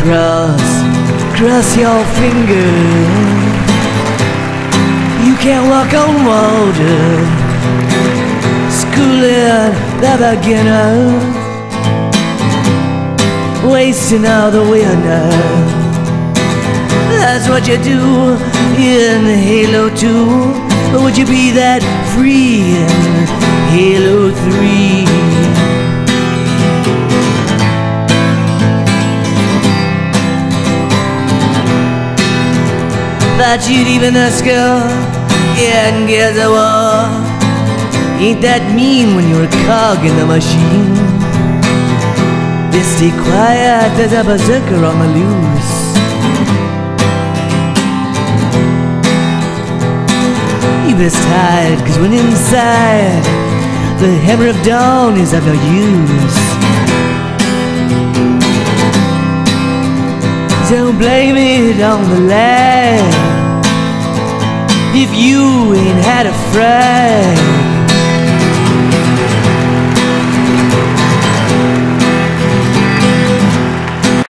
Cross your fingers. You can't walk on water. Schooling the beginners, wasting all the winter. That's what you do in Halo 2. But would you be that free in Halo 3? Thought you'd even ask her in Gears of War. Ain't that mean when you're a cog in the machine? Just stay quiet, there's a berserker on the loose. You best hide, cause when inside, the hammer of dawn is of no use. Don't blame it on the lad if you ain't had a friend.